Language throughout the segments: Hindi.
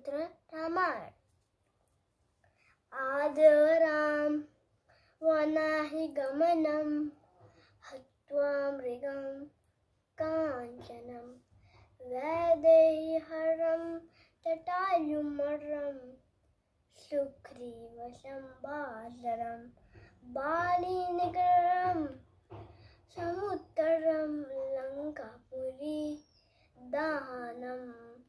महाभारत रामायण। आदराम वनाहि गमनम हत्वा मृगम कांचनम वैदेही हरम जटायुमर्रम सुग्रीवशं बालरम बालीनिकरम समुद्रम लंकापुरी दानम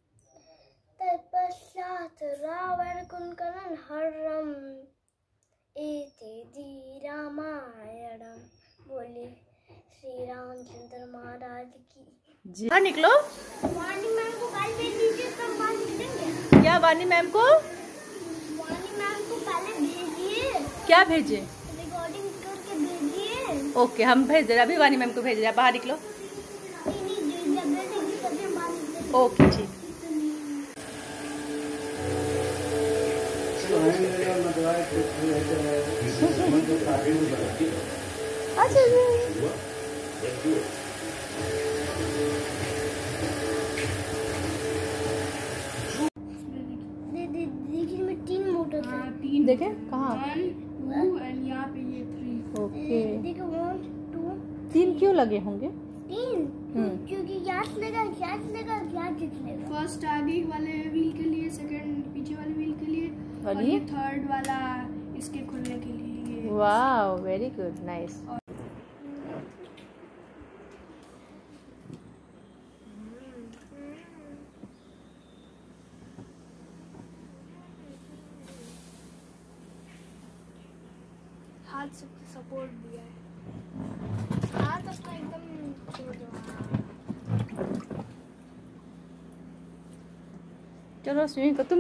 तत्पश्चात रावण कुंभकर्ण हरम इति दी रामायणम। बोले श्री रामचंद्र महाराज की। बाहर निकलो। वानी मैम को कल भेज दीजिए, तब बाहर निकलेंगे। क्या वानी मैम को? वानी मैम को पहले भेजिए। क्या भेजे? रिकॉर्डिंग करके भेजिए। ओके, हम भेज रहे, अभी वानी मैम को भेज रहे हैं। बाहर निकलो। ओके ठीक। देखिए में 3 मोटर है। देखे कहाँ? 1 2 यहाँ पे ये 3। ओके, देखो 1 2 3 क्यों लगे होंगे? 3 क्योंकि गैस लेगा फर्स्ट आगे वाले व्हील के लिए, सेकंड पीछे वाले व्हील के लिए, और ये थर्ड वाला इसके खुलने के लिए। Wow, very good, nice. हाथ से सपोर्ट दिया है। हाथ अपना एकदम छोड़ दो। चलो स्विमिंग को तुम